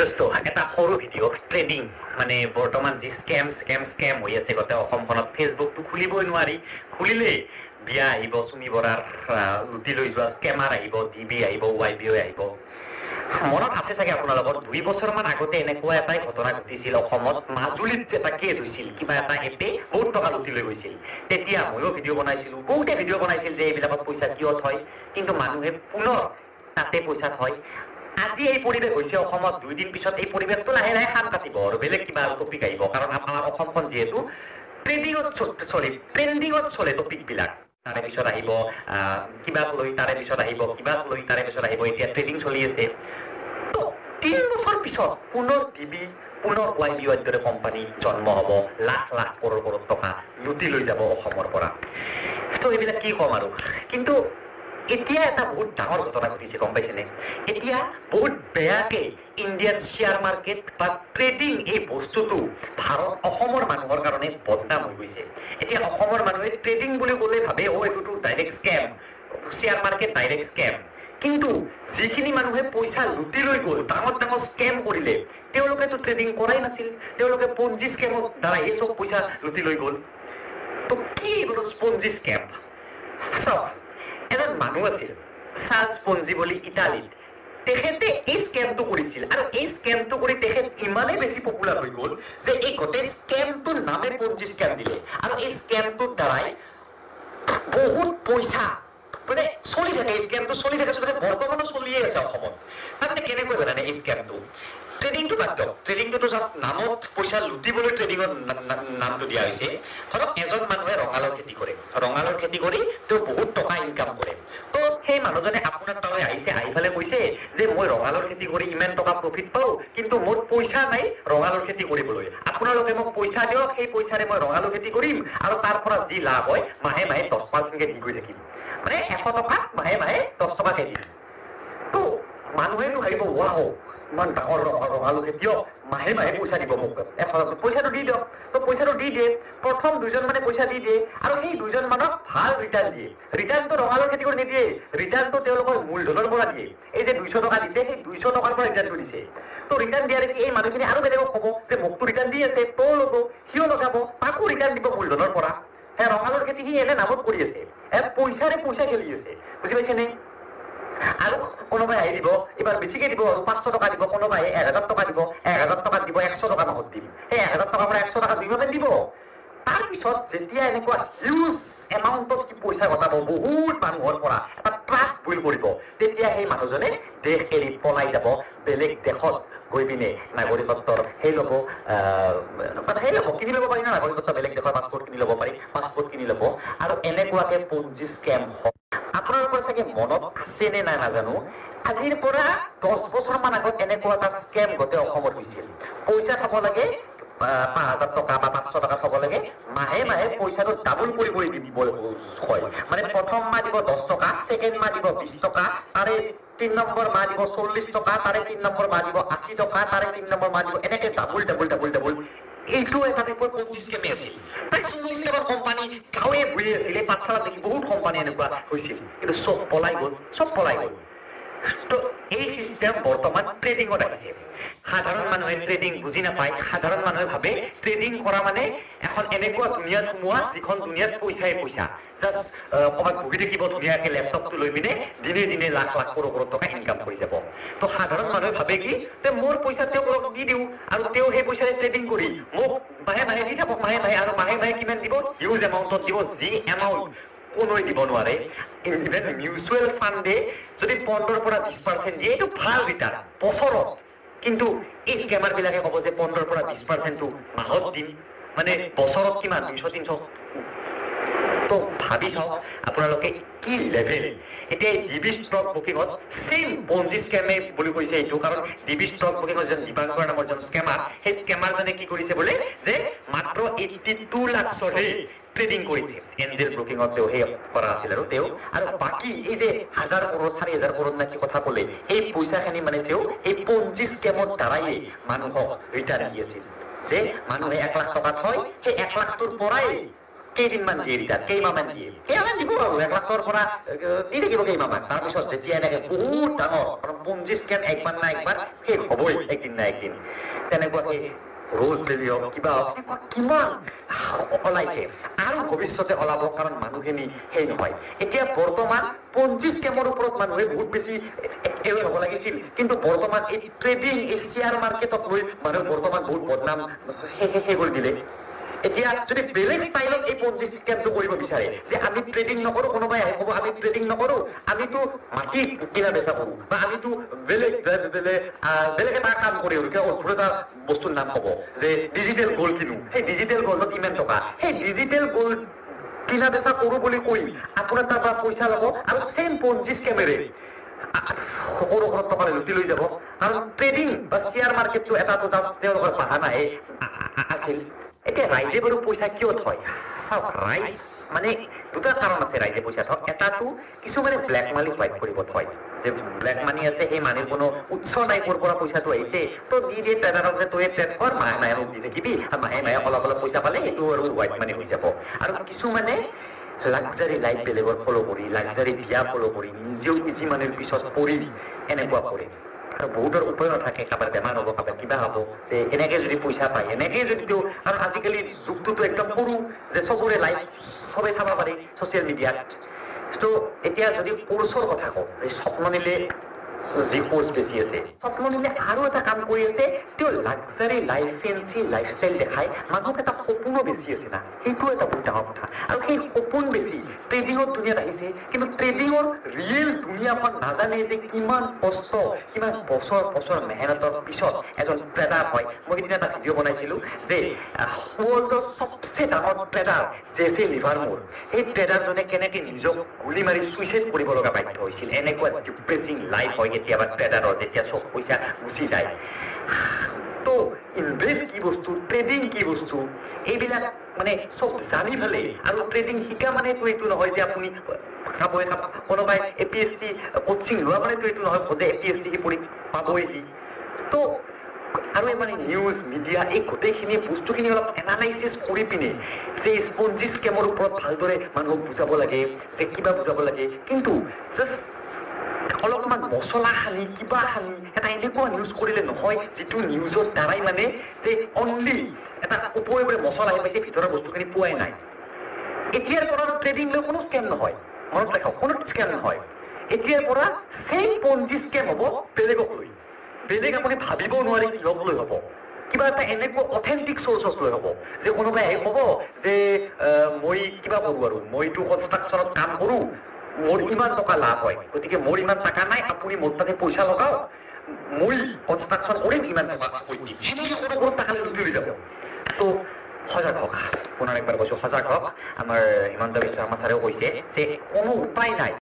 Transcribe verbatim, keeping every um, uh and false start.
just এটা সৰু video' trading মানে বৰ্তমান যি স্কেম স্কেম স্কেম হৈ আছে গোটেই অসমখনত ফেচবুকটো খুলিবই নোৱাৰি খুলিলেই বিয়া আহিব চুমি বৰাৰ লুটি লৈ যোৱা স্কেমাৰ আহিব ডি বি আহিব ৱাই বি আহিব মনত আছে চাগে আপোনালোকৰ দুই বছৰমান আগতে এনেকুৱা এটাই ঘটনা ঘটিছিল অসমত মাজুলীত এটা কেছ হৈছিল কিবা এটা এপে বহুত টকা লুটি লৈ গৈছিল তেতিয়া ময়ো ভিডিঅ' বনাইছিলোঁ বহুতে ভিডিঅ' বনাইছিল যে এইবিলাকত পইচা কিয় থয় কিন্তু মানুহে পুনৰ তাতে পইচা থয় আজি এই পৰিৱেশ হৈছে অসমত দুই দিন পিছত এই পৰিৱেশটো লাহে লাহে খাম কাটিব আৰু বেলেগ কিবা টপিক আহিব কাৰণ আমাৰ অসমখন যিহেতু ট্ৰেডিঙত চলে ট্ৰেণ্ডিঙত চলে টপিকবিলাক তাৰে পিছত আহিব কিবাক লৈ তাৰে পিছত আহিব কিবাক লৈ তাৰে পিছত আহিব এতিয়া ট্ৰেডিং চলি আছে তো তিনি বছৰ পিছত পুনৰ ডিবি পুনৰ ৱাই বি ৱাইৰ দৰে কোম্পানী জন্ম হ'ব লাখ লাখ কৰোৰ কৰোৰ টকা লুটি লৈ যাব অসমৰ পৰা তো এইবিলাক কি ক'ম আৰু কিন্তু এতিয়া এটা বহুত ডাঙৰ ঘটনা ঘটিছে গম পাইছেনে এতিয়া বহুত বেয়াকে ইণ্ডিয়ান শ্বেয়াৰ মাৰ্কেট বা ট্ৰেডিং এই বস্তুটো ভাৰত অসমৰ মানুহৰ কাৰণে বদনাম হৈ গৈছে এতিয়া অসমৰ মানুহে ট্ৰেডিং বুলি ক'লে ভাবে অ' এইটোতো direct scheme share market direct scheme কিন্তু যিখিনি মানুহে পইচা লুটি লৈ গ'ল ডাঙৰ ডাঙৰ স্কেম কৰিলে তেওঁলোকেতো ট্ৰেডিং কৰাই নাছিল তেওঁলোকে পঞ্জি স্কেমৰ দ্বাৰা এই চব পইচা লুটি লৈ গ'ল তো কি এইটো পঞ্জি স্কেম চাওক এজন মানুহ আছিল চাৰ্লছ পঞ্জি বুলি ইটালীত তেখেতে এই স্কেমটো কৰিছিল আৰু এই স্কেমটো কৰি তেখেত ইমানেই বেছি পপুলাৰ হৈ গ'ল যে এই গোটেই স্কেমটোৰ নামে পঞ্জি স্কেম দিলে আৰু এই স্কেমটোৰ দ্বাৰাই বহুত পইচা মানে চলি থাকে এই স্কেমটো চলি থাকে চলি থাকে বৰ্তমানো চলিয়ে আছে অসমত তাৰমানে কেনেকৈ জানেনে এই স্কেমটো ট্ৰেডিংটো বাদ দিয়ক ট্ৰেডিংটো জাষ্ট নামত পইচা লুটিবলৈ ট্ৰেডিঙৰ নামটো দিয়া হৈছে ধৰক এজন মানুহে ৰঙালাও খেতি কৰে ৰঙালাওৰ খেতি কৰি তেওঁ বহুত টকা ইনকাম কৰে তো সেই মানুহজনে আপোনাৰ তালৈ আহিছে আহি পেলাই কৈছে যে মই ৰঙালাওৰ খেতি কৰি ইমান টকা প্ৰফিট পাওঁ কিন্তু মোৰ পইচা নাই ৰঙালাওৰ খেতি কৰিবলৈ আপোনালোকে মোক পইচা দিয়ক সেই পইচাৰে মই ৰঙালাও খেতি কৰিম আৰু তাৰ পৰা যি লাভ হয় মাহে মাহে দহ পাৰ্চেণ্টকে দি গৈ থাকিম মানে এশ টকা মাহে মাহে দহ টকাকে দিম তো মানুহেতো ভাবিব ৱাও ইমান ডাঙৰ ৰঙালাও খেতিয়ক মাহে মাহে পইচা দিব মোক পইচাটো দি দিয়ক তো পইচাটো দি দিয়ে প্ৰথম দুজন মানে পইচা দি দিয়ে আৰু সেই দুজন মানুহক ভাল ৰিটাৰ্ণ দিয়ে ৰিটাৰ্ণটো ৰঙালাও খেতি কৰি নিদিয়ে ৰিটাৰ্ণটো তেওঁলোকৰ মূলধনৰ পৰা দিয়ে এই যে দুইশ টকা দিছে সেই দুইশ টকাৰ পৰা ৰিটাৰ্ণটো দিছে তো ৰিটাৰ্ণ দিয়াৰ দেখি এই মানুহখিনি আৰু বেলেগক ক'ব যে মোকতো ৰিটাৰ্ণ দি আছে তও ল'ব সিও লগাব তাকো ৰিটাৰ্ণ দিব মূলধনৰ পৰা সেই ৰঙালাওৰ খেতি সি এনে নামত কৰি আছে পইচাৰে পইচা খেলি আছে বুজি পাইছেনে আৰু কোনোবাই আহি দিব এবাৰ বেছিকে দিব আৰু পাঁচশ টকা দিব কোনোবাই এক হাজাৰ টকা দিব এক হাজাৰ টকা দিব একশ টকা মাহত দিম সেই এক হাজাৰ টকাৰ পৰা একশ টকা দুইভাৱে দিব তাৰপিছত যেতিয়া এনেকুৱা হিউজ এমাউণ্টত পইচা ঘটাব বহুত মানুহৰ পৰা এটা ট্ৰাষ্ট বিল্ড কৰিব তেতিয়া সেই মানুহজনে দেশ এৰি পলাই যাব বেলেগ দেশত গৈ পিনে নাগৰিকত্বৰ সেই ল'ব সেই ল'ব কিনি ল'ব পাৰি না নাগৰিকত্ব বেলেগ দেশৰ পাছপৰ্ট কিনি ল'ব পাৰি পাছপৰ্ট কিনি ল'ব আৰু এনেকুৱাকে পঞ্জি স্কেম হয় আপোনালোকৰ চাগে মনত আছে নে নাই নাজানো আজিৰ পৰা দহ বছৰ মান আগত এনেকুৱা এটা স্কেম গোটেই অসমত হৈছিল পইচা থব লাগে পাঁচ হাজাৰ টকা বা পাঁচশ টকা থব লাগে মাহে মাহে পইচাটো ডাবল কৰি কৰি দিব হয় মানে প্ৰথম মাহ দিব দহ টকা ছেকেণ্ড মাহ দিব বিশ টকা তাৰে তিন নম্বৰ মাহ দিব চল্লিশ টকা তাৰে তিন নম্বৰ মাহ দিব আশী টকা তাৰে তিন নম্বৰ মাহ দিব এনেকে ডাবল ডাবল ডাবল ডাবল এইটো এটা টাইপৰ পঞ্জি স্কেমে আছিল প্ৰায় চল্লিছটা কোম্পানী গাঁৱে ঘূৰি আছিলে পাঠশালাত দেখি বহুত কোম্পানী এনেকুৱা হৈছিল কিন্তু চব পলাই গ'ল চব পলাই গ'ল তো এই চিষ্টেম বৰ্তমান ট্ৰেডিঙত আহিছে সাধাৰণ মানুহে ট্ৰেডিং বুজি নাপায় সাধাৰণ মানুহে ভাবে ট্ৰেডিং কৰা মানে এখন এনেকুৱা দুনিয়াত সোমোৱা যিখন দুনিয়াত পইচাই পইচা জাষ্ট ক'ৰবাত বহি থাকিব ধুনীয়াকৈ লেপটপটো লৈ পিনে দিনে দিনে লাখ লাখ কৰোৰ কৰোৰ টকা ইনকাম কৰি যাব তো সাধাৰণ মানুহে ভাবে কি যে মোৰ পইচা তেওঁক দি দিওঁ আৰু তেওঁ সেই পইচাৰে ট্ৰেডিং কৰি মোক মাহে মাহে দি থাকক মাহে মাহে আৰু মাহে মাহে কিমান দিব হিউজ এমাউণ্টত দিব যি এমাউণ্ট কোনোৱে দিব নোৱাৰে ইভেন মিউচুৱেল ফাণ্ডে যদি পোন্ধৰৰ পৰা বিশ পাৰ্চেণ্ট দিয়ে এইটো ভাল ৰিটাৰ্ণ বছৰত কিন্তু এই স্কেমাৰ বিলাকে ক'ব যে পোন্ধৰৰ পৰা বিশ পাৰ্চেণ্টটো মাহত দিম মানে বছৰত কিমান দুইশ তিনিশ তো ভাবি চাওক আপোনালোকে কি লেভেল এতিয়া ডিবি ষ্টক বুকিঙত চেম পঞ্জি স্কেমে বুলি কৈছে এইটো কাৰণ ডিবি ষ্টক বুকিঙত যেন দীপাংকৰ নামৰ এজন স্কেমাৰ সেই স্কেমাৰজনে কি কৰিছে বোলে যে মাত্ৰ এইট্টি টু লাখছৰহে ট্ৰেডিং কৰিছে এঞ্জেল ব্ৰোকিঙত তেওঁ সেই কৰা আছিল আৰু তেওঁ আৰু বাকী এই যে হাজাৰ কৰোৰ চাৰি হাজাৰ কৰোৰ নাকি কথা ক'লে এই পইচাখিনি মানে তেওঁ এই পঞ্জি স্কেমৰ দ্বাৰাই মানুহক ৰিটাৰ্ণ দি আছিল যে মানুহে এক লাখ টকা থয় সেই এক লাখটোৰ পৰাই কেইদিনমান দিয়ে ৰিটাৰ্ণ কেইমাহমান দিয়ে কেইমাহমান দিব আৰু এক লাখৰ পৰা দি থাকিব কেইমাহমান তাৰপিছত যেতিয়া এনেকে বহুত ডাঙৰ কাৰণ পঞ্জি স্কেম একবাৰ না একবাৰ শেষ হ'বই একদিন না একদিন তেনেকুৱাকে রোজ ভেলি হোক কিবা হোক কিমান ওলাইছে আৰু ভৱিষ্যতে ওলাব কাৰণ মানুহখিনি সেই নহয় এতিয়া বৰ্তমান পঞ্জি স্কেমৰ ওপৰত মানুহে বহুত বেছি এৱে হ'ব লাগিছিল কিন্তু বৰ্তমান এই ট্ৰেডিং এই শ্বেয়াৰ মাৰ্কেটক লৈ মানুহে বৰ্তমান বহুত বদনাম শেষ কৰি দিলে এতিয়া যদি বেলেগ ষ্টাইলত এই পঞ্জি স্কেমটো কৰিব বিচাৰে যে আমি ট্ৰেডিং নকৰো কোনোবাই আহি ক'ব আমি ট্ৰেডিং নকৰো আমিতো মাটি কিনা বেচা কৰো বা আমিতো বেলেগ বেলেগ বেলেগ এটা কাম কৰি অদ্ভুত এটা বস্তুৰ নাম হ'ব যে ডিজিটেল গ'ল্ড কিনো সেই ডিজিটেল গ'ল্ডত কিমান টকা সেই ডিজিটেল গ'ল্ড কিনা বেচা কৰো বুলি কৈ আপোনাৰ তাৰ পৰা পইচা ল'ব আৰু চেম পঞ্জি স্কেমেৰে সকলো ঘৰত টকা লুটি লৈ যাব আৰু ট্ৰেডিং বা শ্বেয়াৰ মাৰ্কেটটো এটাটো জাষ্ট তেওঁলোকৰ বাহানাহে আছিল এতিয়া ৰাইজে বাৰু পইচা কিয় থয় চাওক ৰাইজ মানে দুটা কাৰণ আছে ৰাইজে পইচা থক এটাটো কিছুমানে ব্লেক মানি হোৱাইট কৰিব থয় যে ব্লেক মানি আছে সেই মানিৰ কোনো উৎস নাই ক'ৰ পৰা পইচাটো আহিছে তো দি দিয়ে ট্ৰেডাৰক যে তই ট্ৰেড কৰ মাহে মাহে মোক দি থাকিবি আৰু মাহে মাহে অলপ অলপ পইচা পালে সেইটো আৰু হোৱাইট মানি হৈ যাব আৰু কিছুমানে লাক্সাৰী লাইফ বেলেগৰ ফ'ল' কৰি লাক্সাৰী বিয়া ফ'ল' কৰি নিজেও ইজি মানিৰ পিছত পৰি এনেকুৱা কৰে আৰু বহুতৰ উপায় নাথাকে কাৰোবাৰ বেমাৰ হ'ব কাৰোবাৰ কিবা হ'ব যে এনেকৈ যদি পইচা পায় এনেকৈ যদি তেওঁ আৰু আজিকালি যুগটোতো একদম সৰু যে চবৰে লাইফ চবেই চাব পাৰি ছ'চিয়েল মিডিয়াত তো এতিয়া যদি কোৰ্চৰ কথা কওঁ যে স্বপ্ন নিলে যি কোৰ্চ বেছি আছে স্বপ্ন নিলে আৰু এটা কাম কৰি আছে তেওঁ লাক্সাৰী লাইফ ফেঞ্চি লাইফষ্টাইল দেখাই মানুহক এটা সপোনো বেছি আছে না সেইটো এটা বহুত ডাঙৰ কথা আৰু সেই সপোন বেছি ট্ৰেডিঙৰ দুনিয়াত আহিছে কিন্তু ট্ৰেডিঙৰ ৰিয়েল দুনিয়াখন নাজানে যে কিমান কষ্ট কিমান বছৰ বছৰ মেহনতৰ পিছত এজন ট্ৰেডাৰ হয় মই সেইদিনা এটা ভিডিঅ' বনাইছিলোঁ যে ৱৰ্ল্ডৰ চবচে ডাঙৰ ট্ৰেডাৰ জেছে লিভাৰমোৰ সেই ট্ৰেডাৰজনে কেনেকৈ নিজক গুলি মাৰি চুইচাইড কৰিব লগা বাধ্য হৈছিল এনেকুৱা ডিপ্ৰেছিং লাইফ হয় কেতিয়াবা ট্ৰেডাৰৰ যেতিয়া চব পইচা গুচি যায় তো ইনভেষ্ট কি বস্তু ট্ৰেডিং কি বস্তু এইবিলাক মানে চব জানি পেলাই আৰু ট্ৰেডিং শিকা মানেতো এইটো নহয় যে আপুনি খাবই খাব কোনোবাই A P S C coaching লোৱা মানেতো এইটো নহয় যে এ পি এছ চি পঢ়ি পাবই সি তো আৰু মানে নিউজ মিডিয়া এই গোটেইখিনি বস্তুখিনি অলপ এনালাইচিছ কৰি পিনে যে স্পঞ্জি স্কেমৰ ওপৰত ভালদৰে মানুহক বুজাব লাগে যে কিবা বুজাব লাগে কিন্তু জাষ্ট অলপমান মছলা সানি কিবা সানি এটা এনেকুৱা নিউজ কৰিলে নহয় যিটো নিউজৰ দ্বাৰাই মানে যে অনলি এটা ওপৰে ওপৰে মছলা আহি পাইছে ভিতৰৰ বস্তুখিনি পোৱাই নাই এতিয়াৰ পৰা ট্ৰেডিং লৈ কোনো স্কেম নহয় মনত ৰাখক কোনো স্কেম নহয় এতিয়াৰ পৰা চেম পঞ্জি স্কেম হ'ব বেলেগক লৈ বেলেগ আপুনি ভাবিব নোৱাৰি কিহক লৈ হ'ব কিবা এটা এনেকুৱা অথেণ্টিক চ'ৰ্চক লৈ হ'ব যে কোনোবাই আহি ক'ব যে মই কিবা কৰোঁ আৰু মইতো কনষ্ট্ৰাকশ্যনত কাম কৰোঁ মোৰ ইমান টকা লাভ হয় গতিকে মোৰ ইমান টকা নাই আপুনি মোৰ তাতে পইচা লগাওক মই কনষ্ট্ৰাকশ্যন কৰিম ইমান টকা কৈ দিম সেনেকৈ কোনো কোনো টকা লুটি লৈ যাব তো সজাগ হওক পুনৰ একবাৰ কৈছোঁ সজাগ হওক আমাৰ হিমন্ত বিশ্ব শৰ্মা ছাৰেও কৈছে যে কোনো উপায় নাই